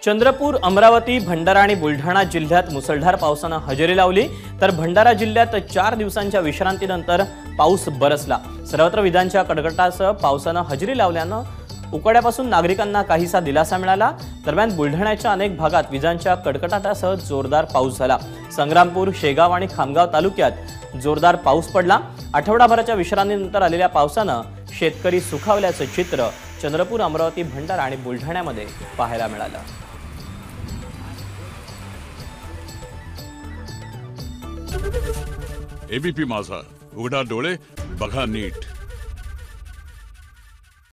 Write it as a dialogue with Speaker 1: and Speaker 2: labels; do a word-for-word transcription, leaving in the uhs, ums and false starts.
Speaker 1: चंद्रपूर, अमरावती, भंडारा आणि बुलढाणा जिल्ह्यात मुसळधार पावसानं हजेरी लावली, तर भंडारा जिल्ह्यात चार दिवसांच्या विश्रांतीनंतर पाऊस बरसला। सर्वत्र विजांच्या कडकडाटासह पावसानं हजेरी लावल्यानं उकाड्यापासून नागरिकांना काहीसा दिलासा मिळाला। दरम्यान बुलढाण्याच्या अनेक भागात विजांच्या कडकडाटासह जोरदार पाऊस झाला। संग्रामपूर, शेगाव आणि खामगाव तालुक्यात जोरदार पाऊस पडला। आठवडाभराच्या विश्रांतीनंतर आलेल्या पावसानं शेतकरी सुखावल्याचं चित्र चंद्रपूर, अमरावती, भंडारा आणि बुलढाण्यामध्ये पाहायला मिळालं।
Speaker 2: एबीपी माझा, उघडा डोळे बघा नीट।